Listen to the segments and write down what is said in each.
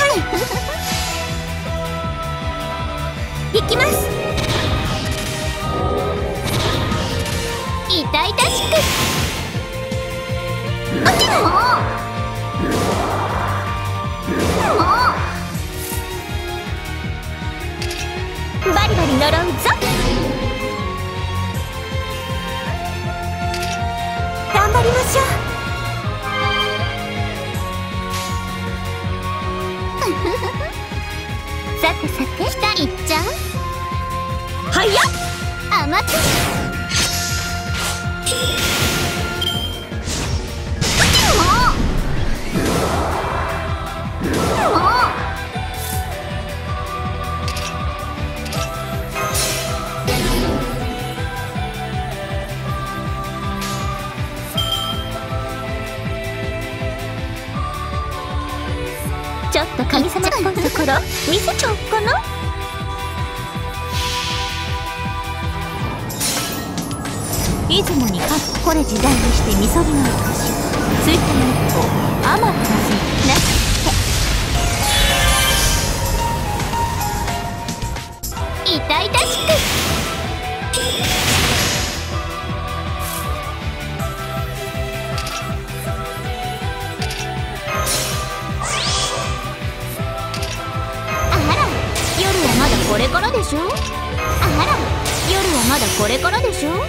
行きます。痛々しく。バリバリ呪うぞ。頑張りましょう。さてさて、下行っちゃう。はやっ、甘く。ちょっと神様っぽいところ見せちゃおうかな。出雲に勝つこれ時代にしてみそぎの私追加の一歩アマテラスなって痛々しく。これからでしょ。あら、夜はまだこれからでしょ。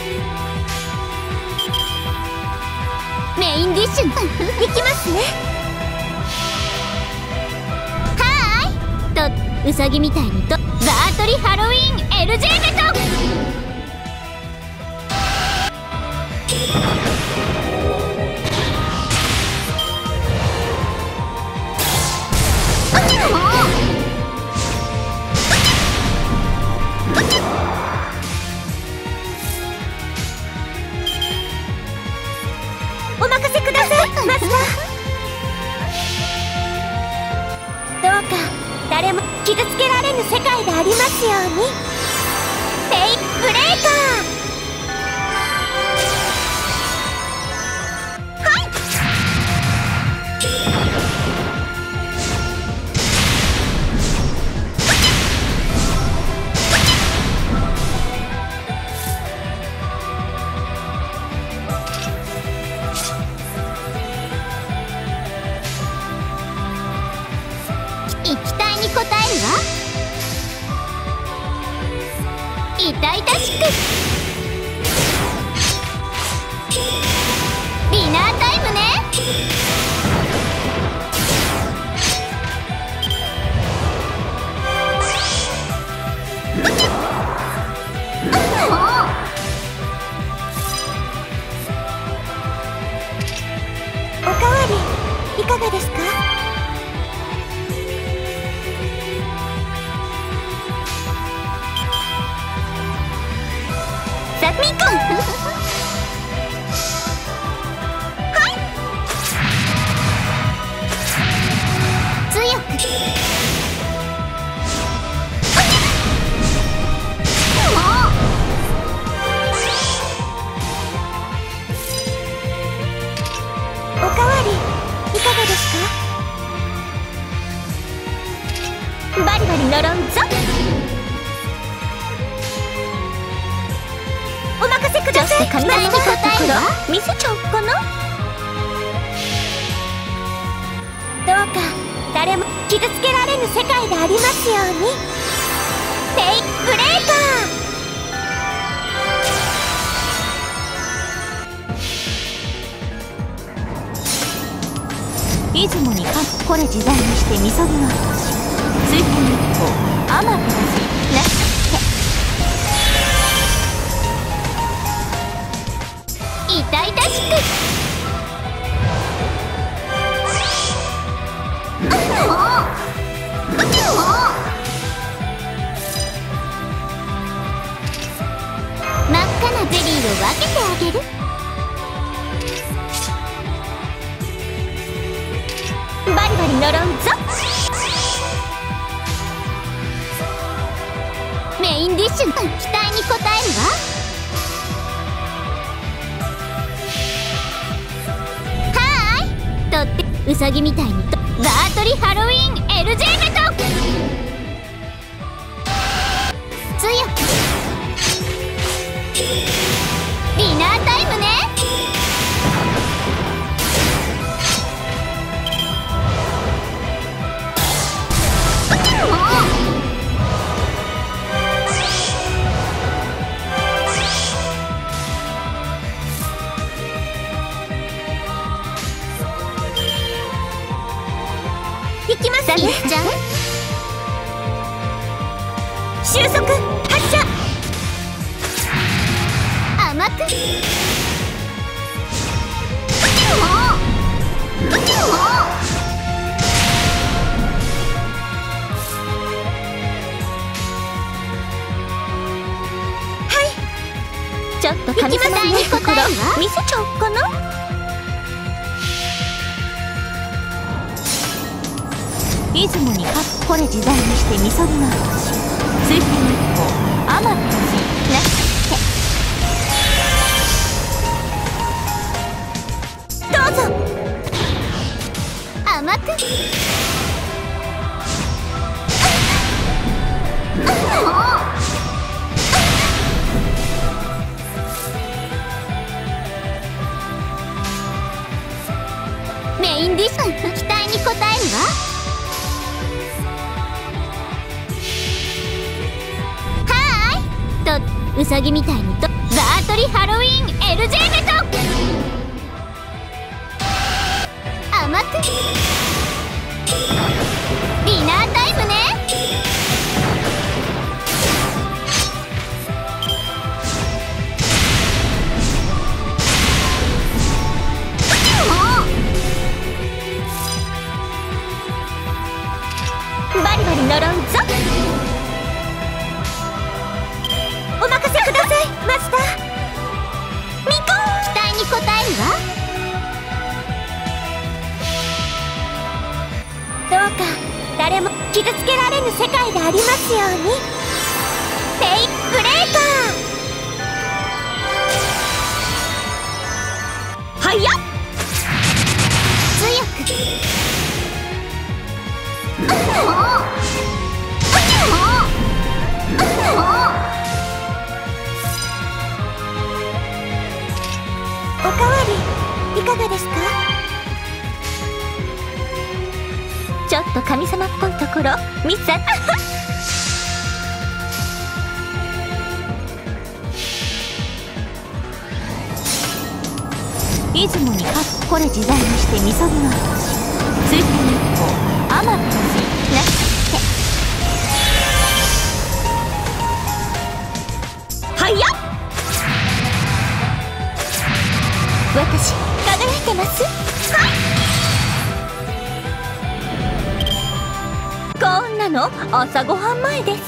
メインディッシュいきますね。はーいと、ウサギみたいにとバートリハロウィン LJ ベト。お任せください、マスター。どうか誰も傷つけられぬ世界でありますように。フェイブレーカー。はい。期待に応えるわ。痛々しく。ディナータイムね。おかわりいかがですか。ミコンはい強く。おかわりいかがですか。バリバリ呪うぞ。お任せください。神々に答えるわ。見せちゃおうかな。どうか誰も傷つけられぬ世界でありますように。フェイブレーカー。出雲に勝つこれ時代にしてみそぎの私追加の一歩アマテラスな痛々しく。真っ赤なゼリーを分けてあげる。バリバリ呪うぞ。メインディッシュの期待に応えるわ。とってウサギみたいにとバートリハロウィン LJ ベト強くディナータイムね。行きますね。じゃん収束発射甘くはいちょっと神様のところ見せちゃおっかな。出雲にこれ自在にしてみそぎの星水天日光アマテラスなってどうぞ甘くメインディッシュ期待に応えるわ。ウサギみたいにとバートリハロウィン LJ ベト甘くディナータイムね。バリバリ呪うぞ。お任せくださいマスター。ミコ期待に応えるわ。どうか誰も傷つけられぬ世界でありますように。フェイブレーカーはやっ強くおかわりいかがですか。ちょっと神様っぽいところ見せ出雲にこれ自在にしてみそぎの星水天日光アマテラスなってはやっ私輝いてます。はいこんなの朝ごはん前です。